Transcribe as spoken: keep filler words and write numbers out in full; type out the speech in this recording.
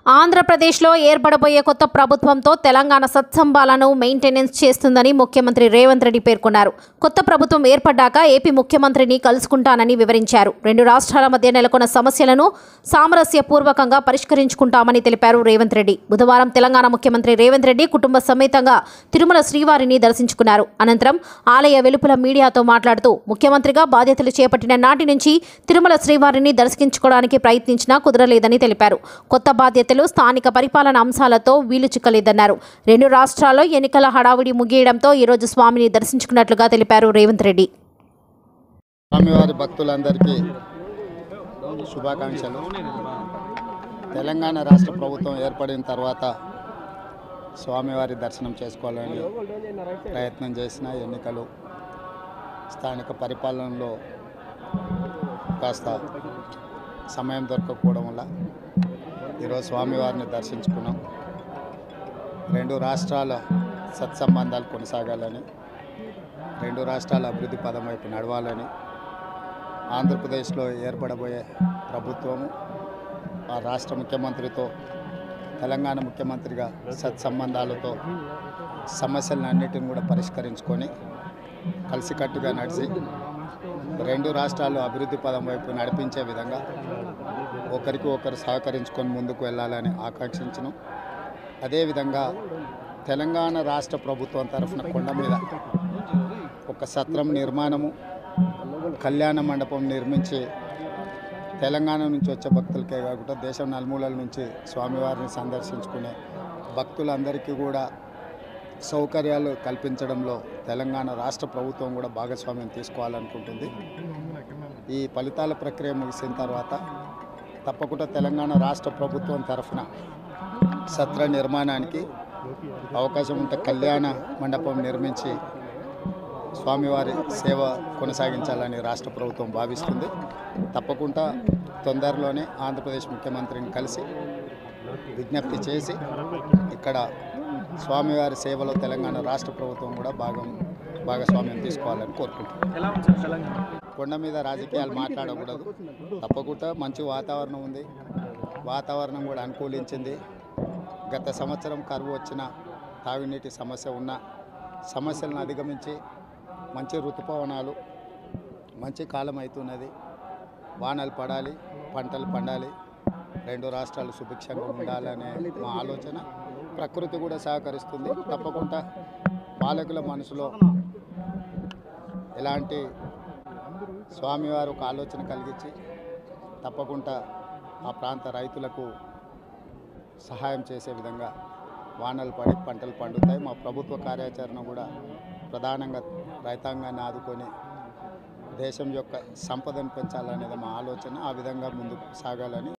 ఆంధ్రప్రదేశ్లో ఏర్పడబోయే కొత్త ప్రభుత్వంతో తెలంగాణ సత్సంబాలను మెయింటెనెన్స్ చేస్తుందని ముఖ్యమంత్రి రేవంత్ రెడ్డి పేర్కొన్నారు. కొత్త ప్రభుత్వం ఏర్పడ్డాక ఏపీ ముఖ్యమంత్రిని కలుసుకుంటానని వివరించారు. రెండు రాష్ట్రాల మధ్య నెలకొన్న సమస్యలను సామరస్యపూర్వకంగా పరిష్కరించుకుంటామని తెలిపారు రేవంత్ రెడ్డి. బుధవారం తెలంగాణ ముఖ్యమంత్రి రేవంత్ రెడ్డి కుటుంబ సమేతంగా తిరుమల శ్రీవారిని దర్శించుకున్నారు. అనంతరం ఆలయ వెలుపల మీడియాతో మాట్లాడుతూ ముఖ్యమంత్రిగా బాధ్యతలు చేపట్టిన నాటి నుంచి తిరుమల శ్రీవారిని దర్శించుకోవడానికి ప్రయత్నించినా కుదరలేదని తెలిపారు. కొత్త బాధ్యతలు స్థానిక పరిపాలన అంశాలతో వీలు చిక్కలేదన్నారు. రెండు రాష్ట్రాల్లో ఎన్నికల హడావుడి ముగియడంతో ఈరోజు స్వామిని దర్శించుకున్నట్లుగా తెలిపారు రేవంత్ రెడ్డి. స్వామివారి భక్తులందరికీ శుభాకాంక్షలు. తెలంగాణ రాష్ట్ర ప్రభుత్వం ఏర్పడిన తర్వాత స్వామివారి దర్శనం చేసుకోవాలని ప్రయత్నం చేసిన ఎన్నికలు స్థానిక పరిపాలనలో కాస్త సమయం దొరకకపోవడం వల్ల ఈరోజు స్వామివారిని దర్శించుకున్నాం. రెండు రాష్ట్రాల సత్సంబంధాలు కొనసాగాలని, రెండు రాష్ట్రాల అభివృద్ధి పదం వైపు నడవాలని, ఆంధ్రప్రదేశ్లో ఏర్పడబోయే ప్రభుత్వము ఆ రాష్ట్ర ముఖ్యమంత్రితో తెలంగాణ ముఖ్యమంత్రిగా సత్సంబంధాలతో సమస్యలన్నిటిని కూడా పరిష్కరించుకొని కలిసికట్టుగా నడిచి రెండు రాష్ట్రాలు అభివృద్ధి పదం వైపు నడిపించే విధంగా ఒకరికి ఒకరు సహకరించుకొని ముందుకు వెళ్ళాలని ఆకాంక్షించను. అదేవిధంగా తెలంగాణ రాష్ట్ర ప్రభుత్వం తరఫున కొండ మీద ఒక సత్రం నిర్మాణము, కళ్యాణ మండపం నిర్మించి తెలంగాణ నుంచి వచ్చే భక్తులకే కాకుండా దేశం నలుమూలల నుంచి స్వామివారిని సందర్శించుకునే భక్తులందరికీ కూడా సౌకర్యాలు కల్పించడంలో తెలంగాణ రాష్ట్ర ప్రభుత్వం కూడా భాగస్వామ్యం తీసుకోవాలనుకుంటుంది. ఈ ఫలితాల ప్రక్రియ ముగిసిన తర్వాత తప్పకుండా తెలంగాణ రాష్ట్ర ప్రభుత్వం తరఫున సత్ర నిర్మాణానికి అవకాశం ఉంటే కళ్యాణ మండపం నిర్మించి స్వామివారి సేవ కొనసాగించాలని రాష్ట్ర ప్రభుత్వం భావిస్తుంది. తప్పకుండా తొందరలోనే ఆంధ్రప్రదేశ్ ముఖ్యమంత్రిని కలిసి విజ్ఞప్తి చేసి ఇక్కడ స్వామివారి సేవలో తెలంగాణ రాష్ట్ర ప్రభుత్వం కూడా భాగం భాగస్వామ్యం తీసుకోవాలని కోరుకుంటున్నాం. కొండ మీద రాజకీయాలు మాట్లాడకూడదు. తప్పకుండా మంచి వాతావరణం ఉంది, వాతావరణం కూడా అనుకూలించింది. గత సంవత్సరం కరువు వచ్చిన, తాగునీటి సమస్య ఉన్న సమస్యలను అధిగమించి మంచి ఋతుపవనాలు, మంచి కాలం అవుతున్నది. వానలు పడాలి, పంటలు పండాలి, రెండు రాష్ట్రాలు సుభిక్షంగా ఉండాలనే మా ఆలోచన. ప్రకృతి కూడా సహకరిస్తుంది. తప్పకుండా పాలకుల మనసులో ఎలాంటి స్వామివారు ఒక ఆలోచన కలిగించి తప్పకుండా ఆ ప్రాంత రైతులకు సహాయం చేసే విధంగా వానలు పడి పంటలు పండుతాయి. మా ప్రభుత్వ కార్యాచరణ కూడా ప్రధానంగా రైతాంగాన్ని ఆదుకొని దేశం యొక్క సంపదను పెంచాలనేది మా ఆలోచన. ఆ విధంగా ముందుకు సాగాలని